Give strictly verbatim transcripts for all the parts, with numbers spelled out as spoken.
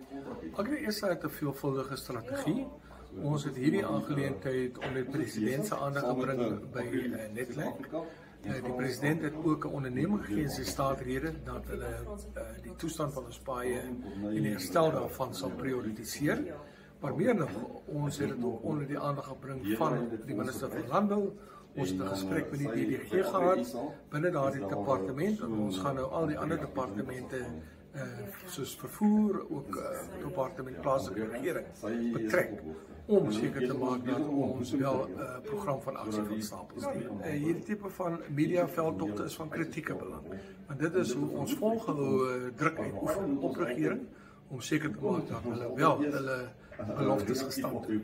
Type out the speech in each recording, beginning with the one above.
Agri-S A het 'n veelvuldige strategie. Ons het hierdie aangeleentheid onder die president se aandag gebring by uh, Netlek. Uh, die president het ook 'n onderneming gegee in sy staatrede dat hulle uh, die toestand van ons paaie en die herstel daarvan sal prioritiseer. Maar meer nog, ons het dit ook onder die aandag gebring van die minister van Landbou. Ons het 'n gesprek met die D D G gehad binne daardie departement en ons gaan nou al die ander departemente uh, soos vervoer, ook uh, departement plaaslike regering betrek om seker te maak dat ons wel 'n uh, program van aksie van stapel steek. Uh, hierdie tipe van media veldtogte is van kritieke belang. Want dit is hoe ons volgehoue druk uitoefen op regering om seker te maak dat hulle wel hulle beloftes gestand het.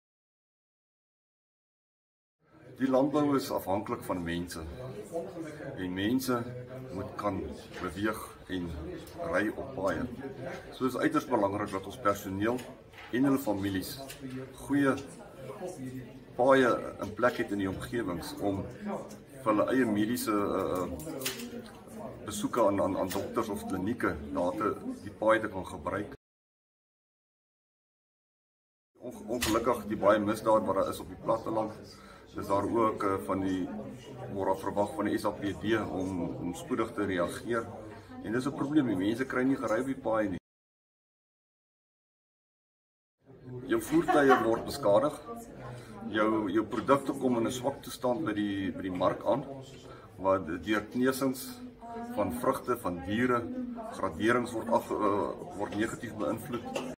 Die landbou is afhanklik van mense. En mense moet kan beweeg en ry op paaie. So is uiters belangrik dat ons personeel en hulle families goeie paaie in plek het in die omgewings om vir hulle eie mediese uh, besoeke aan, aan, aan dokters of klinieke daar te die paaie te kan gebruik. Ongelukkig die baie misdaad wat daar is op die platteland, is daar ook uh, van die word verwag van die S A P D om, om spoedig te reageer. En dis 'n probleem, die mense kry nie gery op die paai nie. Jou voertuie word beskadig. Jou jou produkte kom in 'n swak toestand by die by die mark aan, waar deur kneusings van vrugte, van diere, graderings word af uh, word negatief beïnvloed.